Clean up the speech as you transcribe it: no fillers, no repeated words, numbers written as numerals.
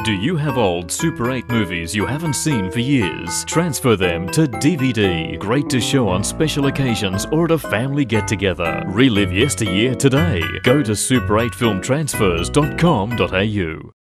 Do you have old Super 8 movies you haven't seen for years? Transfer them to DVD. Great to show on special occasions or at a family get-together. Relive yesteryear today. Go to super8filmtransfers.com.au.